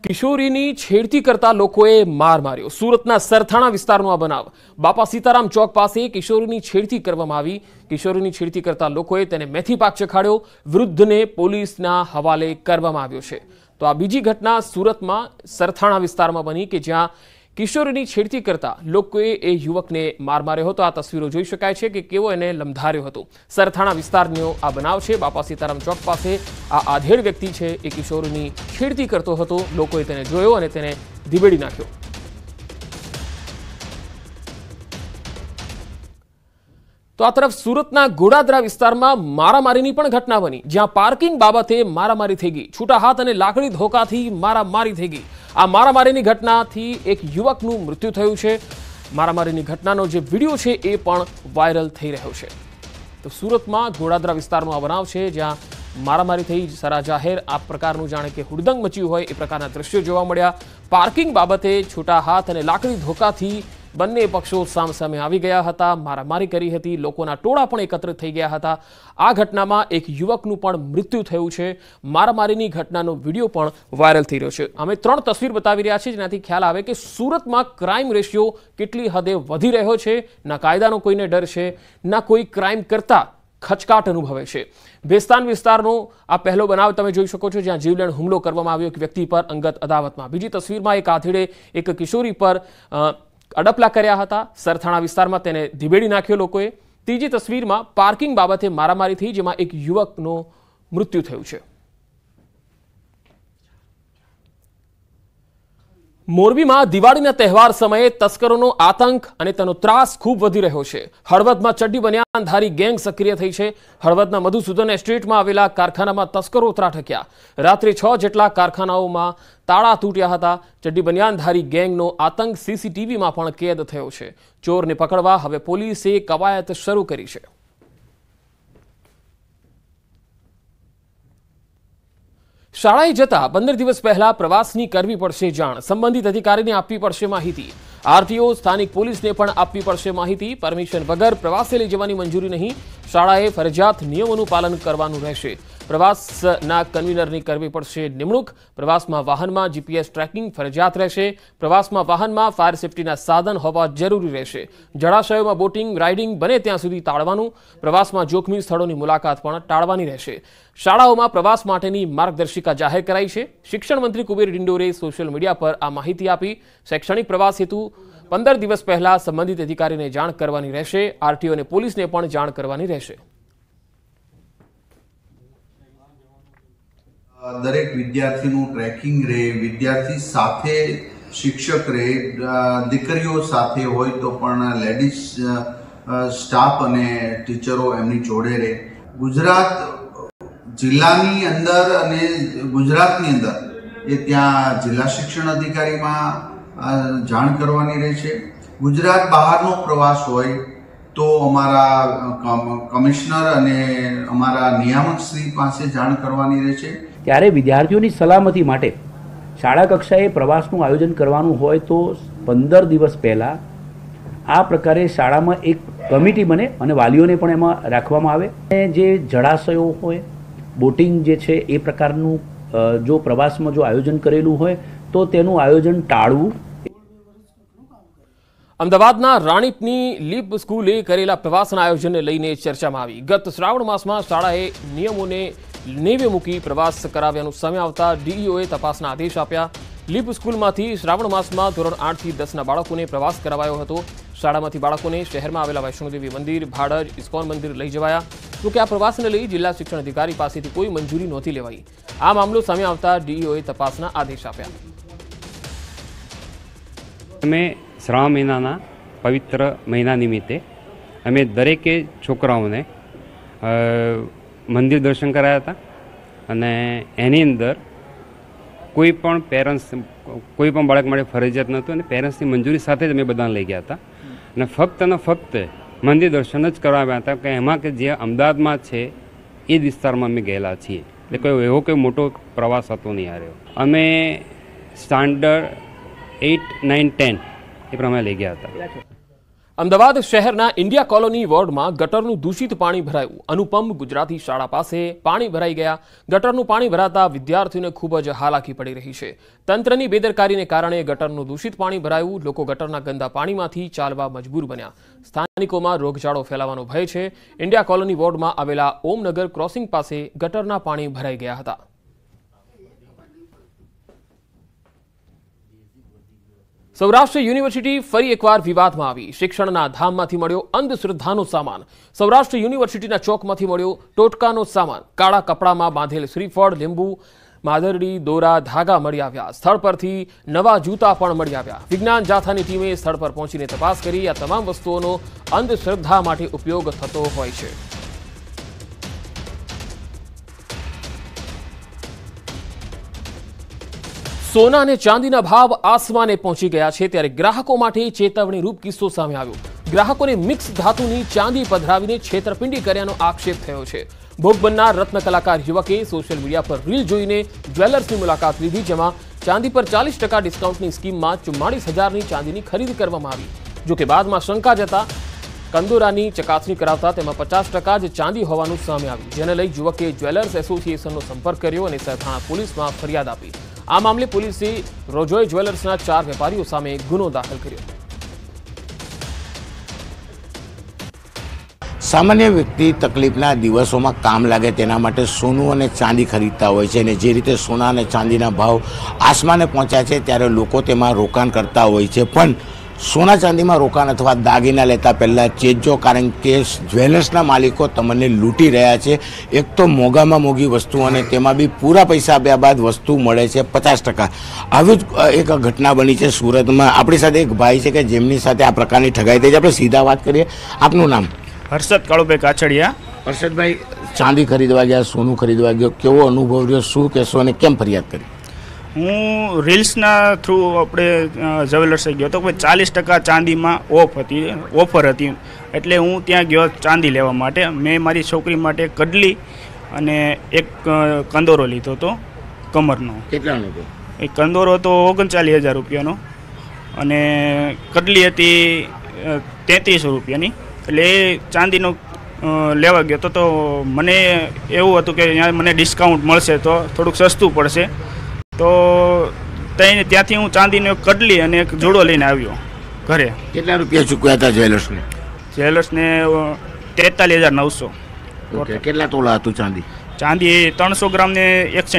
કિશોરીની છેડતી કરતા લોકોએ માર માર્યો। સુરતના સરથાણા વિસ્તારનો આ બનાવ। બાપા સીતારામ ચોક પાસે કિશોરીની છેડતી કરવામાં આવી। કિશોરીની છેડતી કરતા લોકોએ તેને મેથી પાક ચખાડ્યો। વૃદ્ધને પોલીસના હવાલે કરવામાં આવ્યો છે। તો આ બીજી ઘટના સુરતમાં સરથાણા વિસ્તારમાં બની કે જ્યાં કિશોરીની છેડતી કરતા લોકોએ એ યુવકને માર માર્યો હતો। આ તસવીરો જોઈ શકાય છે કે કેવો એને લંધાર્યો હતો। સરથાણા વિસ્તારનો આ બનાવ છે। બાપા સીતારામ ચોક પાસે આ આધેડ વ્યક્તિ છે એ કિશોરીની છેડતી કરતો હતો। લોકોએ તેને જોયો અને તેને ધીબેડી નાખ્યો। તો આ તરફ સુરતના ગોડાદરા વિસ્તારમાં મારામારીની પણ ઘટના બની, જ્યાં પાર્કિંગ બાબતે મારામારી થઈ ગઈ। છૂટા હાથ અને લાકડી ધોકાથી મારામારી થઈ ગઈ। આ મારામારીની ઘટનાથી એક યુવકનું મૃત્યુ થયું છે। મારામારીની ઘટનાનો જે વિડીયો છે એ પણ વાયરલ થઈ રહ્યો છે। તો સુરતમાં ગોડાદરા વિસ્તારનો આ બનાવ છે, જ્યાં મારામારી થઈ સરા જાહેર આ પ્રકારનું જાણે કે હુડદંગ મચ્યું હોય એ પ્રકારના દ્રશ્યો જોવા મળ્યા। પાર્કિંગ બાબતે છૂટા હાથ અને લાકડી ધોકાથી બંને પક્ષો સામસામે આવી ગયા હતા। મારામારી કરી હતી। લોકોના ટોળા પણ એકત્રિત થઈ ગયા હતા। આ ઘટનામાં એક યુવકનું પણ મૃત્યુ થયું છે। મારામારીની ઘટનાનો વિડીયો પણ વાયરલ થઈ રહ્યો છે। અમે 3 તસવીર બતાવી રહ્યા છીએ, જેનાથી ખ્યાલ આવે કે સુરતમાં ક્રાઇમ રેશિયો કેટલી હદે વધી રહ્યો છે। ના કાયદાનો કોઈને ડર છે, ના કોઈ ક્રાઇમ કરતા ખચકાટ અનુભવે છે। ભેસ્તાન વિસ્તારનો આ પહેલો બનાવ તમે જોઈ શકો છો, જ્યાં જીવલેણ હુમલો કરવામાં આવ્યો એક વ્યક્તિ પર અંગત અદાવતમાં। બીજી તસવીરમાં એક આધેડે એક કિશોરી પર અડપલા કર્યા હતા। સરથાણા વિસ્તારમાં તેને ધીબેડી નાખ્યો લોકોએ। ત્રીજી તસવીરમાં પાર્કિંગ બાબતે મારામારી થઈ, જેમાં એક યુવકનું મૃત્યુ થયું છે। મોરબીમાં દિવાળીના તહેવાર સમયે તસ્કરોનો આતંક અને તેનો ત્રાસ ખૂબ વધી રહ્યો છે। હળવદમાં ચડ્ડી બનિયાનધારી ગેંગ સક્રિય થઈ છે। હળવદના મધુસૂદન એસ્ટેટમાં આવેલા કારખાનામાં તસ્કરો ત્રાટક્યા। રાત્રે 6 જેટલા કારખાનાઓમાં તાળા તૂટ્યા હતા। ચડ્ડી બનિયાનધારી ગેંગનો આતંક સીસીટીવીમાં પણ કેદ થયો છે। ચોરને પકડવા હવે પોલીસે કવાયત શરૂ કરી છે। શાળાએ જતા 15 દિવસ પહેલા પ્રવાસની કરવી પડશે જાણ। સંબંધિત અધિકારીને આપવી પડશે માહિતી। આરટીઓ સ્થાનિક પોલીસને પણ આપવી પડશે માહિતી। પરમિશન વગર પ્રવાસે લઈ જવાની મંજૂરી નહીં। શાળાએ ફરજિયાત નિયમોનું પાલન કરવાનું રહેશે। પ્રવાસના કન્વીનરની કરવી પડશે નિમણૂક। પ્રવાસમાં વાહનમાં જીપીએસ ટ્રેકિંગ ફરજિયાત રહેશે। પ્રવાસમાં વાહનમાં ફાયર સેફટીના સાધન હોવા જરૂરી રહેશે। જળાશયોમાં બોટિંગ રાઇડિંગ બને ત્યાં સુધી ટાળવાનું। પ્રવાસમાં જોખમી સ્થળોની મુલાકાત પણ ટાળવાની રહેશે। શાળાઓમાં પ્રવાસ માટેની માર્ગદર્શિકા જાહેર કરાઈ છે। શિક્ષણ મંત્રી કુબેર ડિંડોરે સોશિયલ મીડિયા પર આ માહિતી આપી। શૈક્ષણિક પ્રવાસ હેતુ 15 દિવસ પહેલા સંબંધિત અધિકારીને જાણ કરવાની રહેશે। આરટીઓ અને પોલીસને પણ જાણ કરવાની રહેશે। દરેક વિદ્યાર્થીનું ટ્રેકિંગ રહે, વિદ્યાર્થી સાથે શિક્ષક રહે, દીકરીઓ સાથે હોય તો પણ લેડીઝ સ્ટાફ અને ટીચરો એમની જોડે રહે। ગુજરાત જિલ્લાની અંદર અને ગુજરાતની અંદર એ ત્યાં જિલ્લા શિક્ષણ અધિકારીમાં જાણ કરવાની રહેશે। ગુજરાત બહારનો પ્રવાસ હોય તો અમારા કમિશનર અને અમારા નિયામક શ્રી પાસે જાણ કરવાની રહેશે। ત્યારે વિદ્યાર્થીઓની સલામતી માટે શાળા કક્ષાએ પ્રવાસનું આયોજન કરવાનું હોય તો 15 દિવસ પહેલાં આ પ્રકારે શાળામાં એક કમિટી બને અને વાલીઓને પણ એમાં રાખવામાં આવે। જે જળાશયો હોય, બોટિંગ જે છે એ પ્રકારનું જો પ્રવાસમાં જો આયોજન કરેલું હોય તો તેનું આયોજન ટાળવું। અમદાવાદના રાણીપની લીપ સ્કૂલે કરેલા પ્રવાસના આયોજનને લઈને ચર્ચામાં આવી। ગત શ્રાવણ માસમાં શાળાએ નિયમોને નેવે મૂકી પ્રવાસ કરાવ્યાનું સામે આવતા ડીઈઓએ તપાસના આદેશ આપ્યા। લીપ સ્કૂલમાંથી શ્રાવણ માસમાં ધોરણ 8 થી 10ના બાળકોને પ્રવાસ કરાવાયો હતો। શાળામાંથી બાળકોને શહેરમાં આવેલા વૈષ્ણોદેવી મંદિર, ભાડજ, ઇસ્કોન મંદિર લઈ જવાયા। જો કે આ પ્રવાસને લઈ જિલ્લા શિક્ષણ અધિકારી પાસેથી કોઈ મંજૂરી નહોતી લેવાઈ। આ મામલો સામે આવતા ડીઈઓએ તપાસના આદેશ આપ્યા। અમે શ્રાવણ મહિનાના પવિત્ર મહિના નિમિત્તે અમે દરેકે છોકરાઓને મંદિર દર્શન કરાયા હતા અને એની અંદર કોઈ પણ પેરેન્ટ્સ કોઈ પણ બાળક માટે ફરજિયાત નહોતું અને પેરેન્ટ્સની મંજૂરી સાથે જ અમે બધાને લઈ ગયા હતા અને ફક્ત અને ફક્ત મંદિર દર્શન જ કરાવ્યા હતા કે એમાં કે જે અમદાવાદમાં છે એ જ વિસ્તારમાં અમે ગયેલા છીએ। એટલે કોઈ એવો કોઈ મોટો પ્રવાસ હતો નહીં આ રહ્યો। અમે સ્ટાન્ડર્ડ 8, 9, 10 એ પ્રમાણે લઈ ગયા હતા। અમદાવાદ શહેરના ઇન્ડિયા કોલોની વોર્ડમાં ગટરનું દૂષિત પાણી ભરાયું. અનુપમ ગુજરાતી શાળા પાસે પાણી ભરાઈ ગયા. ગટરનું પાણી ભરાતા વિદ્યાર્થીઓને ખૂબ જ હાલાકી પડી રહી છે. તંત્રની બેદરકારીને કારણે ગટરનું દૂષિત પાણી ભરાયું. લોકો ગટરના ગંદા પાણીમાંથી ચાલવા મજબૂર બન્યા. સ્થાનિકોમાં રોગચાળો ફેલાવાનો ભય છે. ઇન્ડિયા કોલોની વોર્ડમાં આવેલા ઓમનગર ક્રોસિંગ પાસે ગટરના પાણી ભરાઈ ગયા હતા. સૌરાષ્ટ્ર યુનિવર્સિટી ફરી એકવાર વિવાદમાં આવી. શિક્ષણના ધામમાંથી મળ્યો અંધશ્રદ્ધાનો સામાન. સૌરાષ્ટ્ર યુનિવર્સિટીના ચોકમાંથી મળ્યો ટોટકાનો સામાન. કાળા કપડામાં બાંધેલ શ્રીફળ, લીંબુ, માદરડી, દોરા, ધાગા મળી આવ્યા. સ્થળ પરથી નવા જૂતા પણ મળી આવ્યા. વિજ્ઞાન જાથાની ટીમે સ્થળ પર પહોંચીને તપાસ કરી. આ તમામ વસ્તુઓનો અંધશ્રદ્ધા માટે ઉપયોગ થતો હોય છે. સોના અને ચાંદીના ભાવ આસમાને પહોંચી ગયા છે. ત્યારે ગ્રાહકો માટે ચેતવણીરૂપ કિસ્સો સામે આવ્યો. ગ્રાહકોને મિક્સ ધાતુની ચાંદી પધરાવીને છેતરપિંડી કર્યાનો આક્ષેપ થયો છે. ભોગ બનનાર રત્ન કલાકાર યુવકે સોશિયલ મીડિયા પર રીલ જોઈને જ્વેલર્સની મુલાકાત લીધી, જેમાં ચાંદી પર 40% ડિસ્કાઉન્ટની સ્કીમમાં 44,000ની ચાંદીની ખરીદી કરવામાં આવી. જોકે બાદમાં શંકા જતા કંદોરાની ચકાસણી કરાવતા તેમાં 50% જ ચાંદી હોવાનું સામે આવ્યું, જેને લઈ યુવકે જ્વેલર્સ એસોસિએશનનો સંપર્ક કર્યો અને સરથાણા પોલીસમાં ફરિયાદ આપી. આ મામલે પોલીસે રોજોય જ્વેલર્સના 4 વેપારીઓ સામે ગુનો દાખલ કર્યો. સામાન્ય વ્યક્તિ તકલીફના દિવસોમાં કામ લાગે તેના માટે સોનું અને ચાંદી ખરીદતા હોય છે, અને જે રીતે સોના અને ચાંદીના ભાવ આસમાને પહોંચ્યા છે ત્યારે લોકો તેમાં રોકાણ કરતા હોય છે. પણ સોના ચાંદીમાં રોકાણ અથવા દાગીના લેતા પહેલાં ચેતજો, કારણ કે જ્વેલર્સના માલિકો તમને લૂંટી રહ્યા છે. એક તો મોંઘામાં મોંઘી વસ્તુ અને તેમાં બી પૂરા પૈસા આપ્યા બાદ વસ્તુ મળે છે 50%. આવી જ એક ઘટના બની છે સુરતમાં. આપણી સાથે એક ભાઈ છે કે જેમની સાથે આ પ્રકારની ઠગાઈ થઈ છે. આપણે સીધા વાત કરીએ. આપનું નામ? હર્ષદ કાળુભાઈ કાછડિયા. હર્ષદભાઈ, ચાંદી ખરીદવા ગયા, સોનું ખરીદવા ગયો, કેવો અનુભવ રહ્યો, શું કહેશો અને કેમ ફરિયાદ કરી? હું રીલ્સના થ્રુ આપણે જ્વેલર્સે ગયો તો 40% ચાંદીમાં ઓફર હતી, એટલે હું ત્યાં ગયો ચાંદી લેવા માટે. મેં મારી છોકરી માટે કડલી અને એક કંદોરો લીધો હતો કમરનો. કેટલાનો હતો? એ કંદોરો હતો 39,000 રૂપિયાનો અને કડલી હતી 3300 રૂપિયાની. એટલે એ ચાંદીનો લેવા ગયો તો મને એવું હતું કે મને ડિસ્કાઉન્ટ મળશે તો થોડુંક સસ્તું પડશે. તો ત્યાંથી હું ચાંદીનો એક કડલી અને એક જોડો લઈને આવ્યો ઘરે. કેટલા રૂપિયા ચૂકવ્યા હતા જ્વેલર્સને? જ્વેલર્સને 43,900. કેટલા તોલા હતું ચાંદી? ચાંદી 300 ગ્રામ ને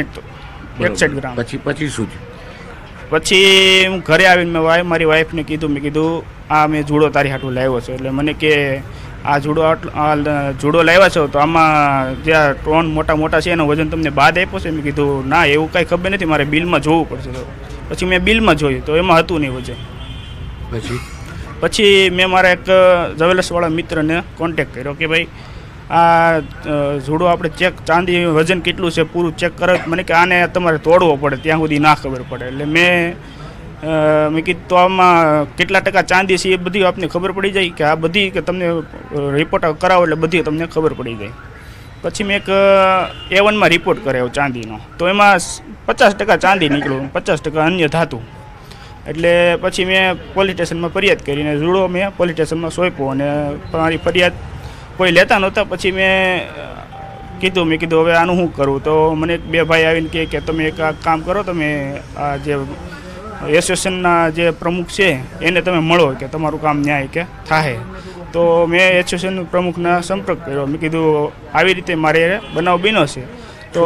61 ગ્રામ. પછી શું છે? પછી હું ઘરે આવીને મેં મારી વાઈફને કીધું, મેં કીધું આ મેં જુડો તારી હાટું લાવ્યો છે. એટલે મને કે આ જુડો લાવ્યા છો તો આમાં જે આ ટોન મોટા છે એનું વજન તમને બાદ આપ્યો છે? મેં કીધું ના, એવું કાંઈ ખબર નથી, મારે બિલમાં જોવું પડશે. તો પછી મેં બિલમાં જોયું તો એમાં હતું નહીં વજન. પછી મેં મારા એક જ્વેલર્સવાળા મિત્રને કોન્ટેક્ટ કર્યો કે ભાઈ આ જુડો આપણે ચાંદી વજન કેટલું છે પૂરું ચેક કરો. મને કે આને તમારે તોડવો પડે, ત્યાં સુધી ના ખબર પડે. એટલે મેં કીધું તો આમાં કેટલા ટકા ચાંદી છે એ બધી આપને ખબર પડી જાય કે આ બધી, કે તમને રિપોર્ટ કરાવો એટલે બધી તમને ખબર પડી જાય. પછી મેં એક A1માં રિપોર્ટ કરાવ્યો ચાંદીનો, તો એમાં 50% ચાંદી નીકળ્યું, 50% અન્ય ધાતુ. એટલે પછી મેં પોલીસ સ્ટેશનમાં ફરિયાદ કરીને જુડો મેં પોલીસ સ્ટેશનમાં સોંપ્યો અને મારી ફરિયાદ કોઈ લેતા નહોતા. પછી મેં કીધું હવે આનું શું કરવું? તો મને 2 ભાઈ આવીને કહે કે તમે એક કામ કરો, તમે આ જે એસોસિએશનના જે પ્રમુખ છે એને તમે મળો, કે તમારું કામ ન્યાય કે થાય. તો મેં એસોસિએશન પ્રમુખના સંપર્ક કર્યો. મેં કીધું આવી રીતે મારે બનાવ બન્યો છે. તો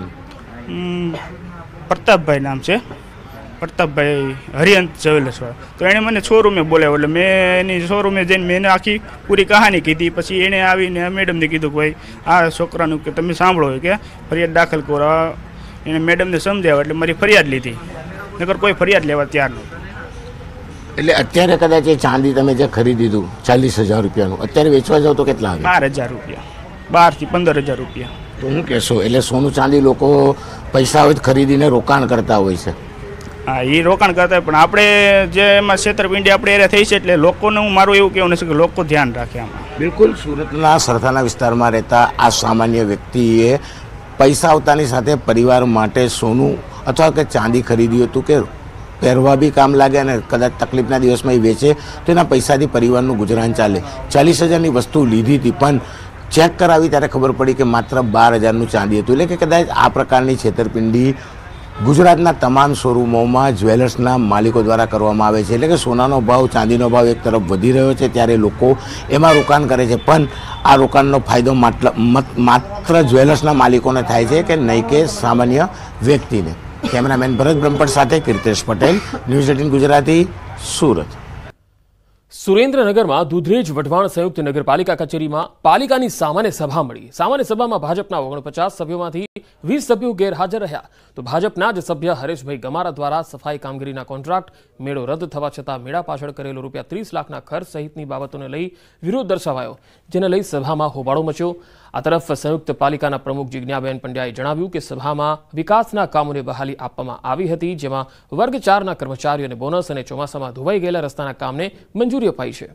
પ્રતાપભાઈ નામ છે, પ્રતાપભાઈ હરિયંત જ્વેલર્સવાળા. તો એણે મને શોરૂમે બોલાવ્યો. એટલે મેં એની શોરૂમે જઈને મેં એને આખી પૂરી કહાની કીધી. પછી એણે આવીને મેડમને કીધું કે ભાઈ આ છોકરાનું કે તમે સાંભળો કે ફરિયાદ દાખલ કરો. એને મેડમને સમજાવ્યા એટલે મારી ફરિયાદ લીધી, નકર કોઈ ફરિયાદ લેવા તૈયાર નહોતું. એટલે અત્યારે કદાચ એ ચાંદી તમે જે ખરીદી હતું 40,000 રૂપિયાનું, અત્યારે વેચવા જાવ તો કેટલા આવે? 12,000 રૂપિયા, 12,000 થી 15,000 રૂપિયા. તો હું કહેશો, એટલે સોનું ચાંદી લોકો પૈસા હોય ખરીદીને રોકાણ કરતા હોય છે. હા, એ રોકાણ કરતા હોય, પણ આપણે જે એમાં છેતરપિંડી આપણે એરિયા થઈ છે એટલે લોકોને મારું એવું કહેવું નથી કે લોકો ધ્યાન રાખે આમાં. બિલકુલ. સુરતના સરથાના વિસ્તારમાં રહેતા આ સામાન્ય વ્યક્તિએ પૈસા આવતાની સાથે પરિવાર માટે સોનું અથવા કે ચાંદી ખરીદ્યું હતું કે પહેરવા બી કામ લાગે અને કદાચ તકલીફના દિવસમાં એ વેચે તો એના પૈસાથી પરિવારનું ગુજરાન ચાલે. 40,000ની વસ્તુ લીધી હતી પણ ચેક કરાવી ત્યારે ખબર પડી કે માત્ર 12,000નું ચાંદી હતું. એટલે કે કદાચ આ પ્રકારની છેતરપિંડી ગુજરાતના તમામ શોરૂમોમાં જ્વેલર્સના માલિકો દ્વારા કરવામાં આવે છે. એટલે કે સોનાનો ભાવ, ચાંદીનો ભાવ એક તરફ વધી રહ્યો છે ત્યારે લોકો એમાં રોકાણ કરે છે, પણ આ રોકાણનો ફાયદો માત્ર જ્વેલર્સના માલિકોને થાય છે કે નહીં કે સામાન્ય વ્યક્તિને. કેમેરામેન ભરત બ્રહ્મપટ સાથે કીર્તેશ પટેલ, ન્યૂઝ 18 ગુજરાતી, સુરત. સુરેન્દ્રનગરમાં દુધરેજ વઢવાણ સંયુક્ત નગરપાલિકા કચેરીમાં પાલિકાની સામાન્ય સભા મળી. સામાન્ય સભામાં ભાજપના 49 સભ્યોમાંથી 20 સભ્યો ગેરહાજર રહ્યા. તો ભાજપના જ સભ્ય હરેશભાઈ ગમારા દ્વારા સફાઈ કામગીરીના કોન્ટ્રાક્ટ મેળો રદ થવા છતાં મેળા પાછળ કરેલો ₹30 લાખના ખર્ચ સહિતની બાબતોને લઈ વિરોધ દર્શાવાયો, જેને લઈ સભામાં હોબાળો મચ્યો. આ તરફ સંયુક્ત પાલિકાના પ્રમુખ જિજ્ઞાબેન પંડ્યાએ જણાવ્યું કે સભામાં વિકાસના કામોને બહાલી આપવામાં આવી હતી, જેમાં વર્ગ 4ના કર્મચારીઓને બોનસ અને ચોમાસામાં ધોવાઈ ગયેલા રસ્તાના કામને મંજૂરી અપાઈ છે.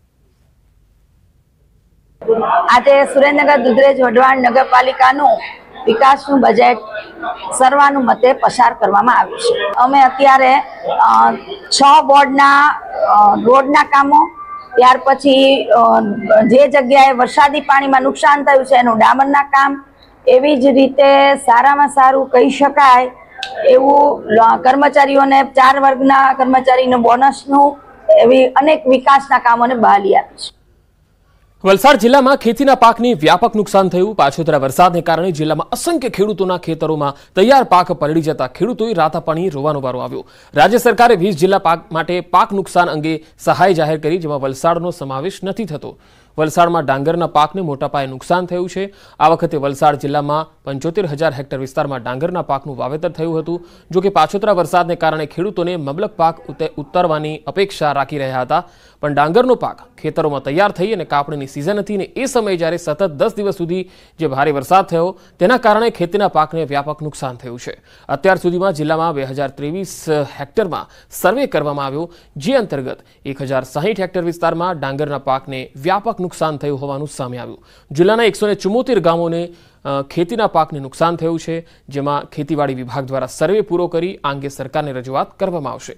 આજે સુરેન્દ્રનગર દુધરેજ વઢવાણ નગરપાલિકાનું વિકાસનું બજેટ સર્વાનુમતે પસાર કરવામાં આવ્યું છે. અમે અત્યારે 6 વોર્ડના રોડના કામો, ત્યાર પછી જે જગ્યાએ વરસાદી પાણીમાં નુકસાન થયું છે એનું ડામરના કામ, એવી જ રીતે સારામાં સારું કહી શકાય એવું કર્મચારીઓને 4 વર્ગના કર્મચારીનું બોનસનું, એવી અનેક વિકાસના કામોને બહાલી આપી છે. વલસાડ જિલ્લામાં ખેતીના પાકની વ્યાપક નુકસાન થયું. પાછોતરા વરસાદને કારણે જિલ્લામાં અસંખ્ય ખેડૂતોના ખેતરોમાં તૈયાર પાક પલળી જતા ખેડૂતોએ રાતાપાણી રોવાનો વારો આવ્યો. રાજ્ય સરકારે 20 જિલ્લા માટે પાક નુકસાન અંગે સહાય જાહેર કરી, જેમાં વલસાડનો સમાવેશ નથી થતો. વલસાડમાં ડાંગરના પાકને મોટા પાયે નુકસાન થયું છે. આ વખતે વલસાડ જિલ્લામાં 75,000 હેક્ટર વિસ્તારમાં ડાંગરના પાકનું વાવેતર થયું હતું. જોકે પાછોતરા વરસાદને કારણે ખેડૂતોને મબલક પાક ઉતરવાની અપેક્ષા રાખી રહ્યા હતા, પણ ડાંગરનો પાક ખેતરોમાં તૈયાર થઈ અને કાપણીની સિઝન હતી, અને એ સમયે જ્યારે સતત 10 દિવસ સુધી જે ભારે વરસાદ થયો તેના કારણે ખેતીના પાકને વ્યાપક નુકસાન થયું છે. અત્યાર સુધીમાં જિલ્લામાં 2023 હેક્ટરમાં સર્વે કરવામાં આવ્યો, જે અંતર્ગત 1060 હેક્ટર વિસ્તારમાં ડાંગરના પાકને વ્યાપક નુકસાન થયું હોવાનું સામે આવ્યું. જિલ્લાના 174 ગામોને ખેતીના પાકને નુકસાન થયું છે, જેમાં ખેતીવાડી વિભાગ દ્વારા સર્વે પૂરો કરી આ અંગે સરકારને રજૂઆત કરવામાં આવશે.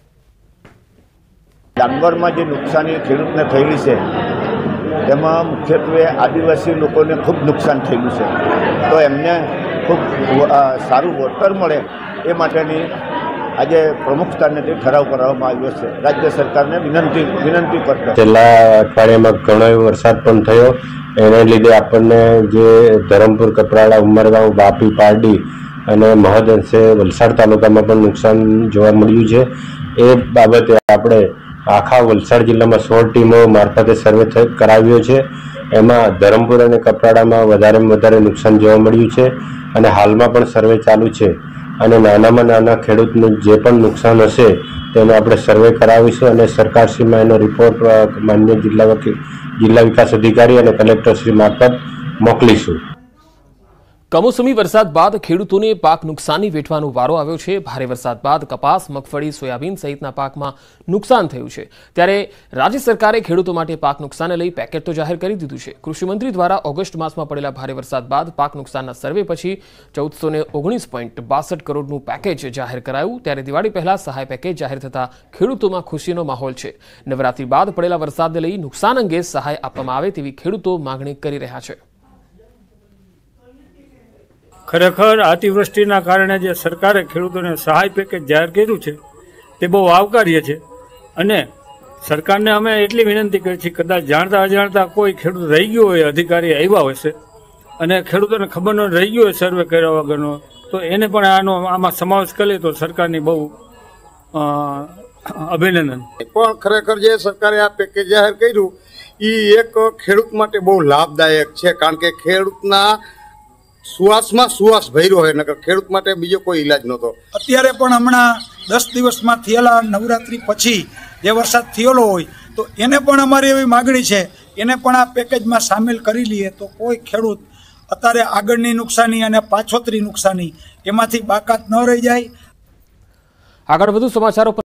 ડાંગરમાં જે નુકસાની ખેડૂતને થયેલી છે તેમાં મુખ્યત્વે આદિવાસી લોકોને ખૂબ નુકસાન થયેલું છે, તો એમને ખૂબ સારું વળતર મળે એ માટેની આજે પ્રમુખ સ્થાને ઠરાવ કરવામાં આવ્યો છે. રાજ્ય સરકારને વિનંતી કરતો. છેલ્લા અઠવાડિયામાં ઘણો એવો વરસાદ પણ થયો, એને લીધે આપણને જે ધરમપુર, કપરાડા, ઉમરગાંવ, વાપી, પારડી અને મહદ અંશે વલસાડ તાલુકામાં પણ નુકસાન જોવા મળ્યું છે. એ બાબતે આપણે આખા વલસાડ જિલ્લામાં 16 ટીમો મારફતે સર્વે કરાવ્યો છે. એમાં ધરમપુર અને કપરાડામાં વધારેમાં વધારે નુકસાન જોવા મળ્યું છે અને હાલમાં પણ સર્વે ચાલુ છે. અને નાનામાં નાના ખેડૂતને જે પણ નુકસાન હશે તેનો આપણે સર્વે કરાવીશું અને સરકારશ્રીમાં એનો રિપોર્ટ માન્ય જિલ્લા વિકાસ અધિકારી અને કલેક્ટરશ્રી મારફત મોકલીશું. કમોસમી વરસાદ બાદ ખેડૂતોને પાક નુકસાની વેઠવાનો વારો આવ્યો છે. ભારે વરસાદ બાદ કપાસ, મગફળી, સોયાબીન સહિતના પાકમાં નુકસાન થયું છે. ત્યારે રાજ્ય સરકારે ખેડૂતો માટે પાક નુકસાનને લઈ પેકેજ તો જાહેર કરી દીધું છે. કૃષિમંત્રી દ્વારા ઓગસ્ટ માસમાં પડેલા ભારે વરસાદ બાદ પાક નુકસાનના સર્વે પછી 1419.62 કરોડનું પેકેજ જાહેર કરાયું. ત્યારે દિવાળી પહેલા સહાય પેકેજ જાહેર થતા ખેડૂતોમાં ખુશીનો માહોલ છે. નવરાત્રી બાદ પડેલા વરસાદને લઈ નુકસાન અંગે સહાય આપવામાં આવે તેવી ખેડૂતો માંગણી કરી રહ્યા છે. ખરેખર અતિવૃષ્ટિના કારણે જે સરકારે ખેડૂતોને સહાય પેકેજ જાહેર કર્યું છે તે બહુ આવકાર્ય છે, અને સરકારને અમે એટલી વિનંતી કરી છે, કદાચ જાણતા અજાણતા કોઈ ખેડૂત રહી ગયો હોય, અધિકારી આવ્યા હશે અને ખેડૂતોને ખબર ન રહી ગયો હોય સર્વે કર્યા વગરનો, તો એને પણ આમાં સમાવેશ કરે તો સરકારની બહુ અભિનંદન. પણ ખરેખર જે સરકારે આ પેકેજ જાહેર કર્યું એ એક ખેડૂત માટે બહુ લાભદાયક છે, કારણ કે ખેડૂતના સુવાસમાં સુવાસ ભર્યો હોય, નકર ખેડૂત માટે બીજો કોઈ ઈલાજ નહોતો. અત્યારે પણ હમણાં 10 દિવસમાં થયેલા નવરાત્રી પછી જે વરસાદ થયેલો હોય તો એને પણ અમારી એવી માગણી છે, એને પણ આ પેકેજમાં સામેલ કરી લઈએ તો કોઈ ખેડૂત અત્યારે આગળની નુકસાની અને પાછોતરી નુકસાની એમાંથી બાકાત ન રહી જાય. આગળ વધુ સમાચારો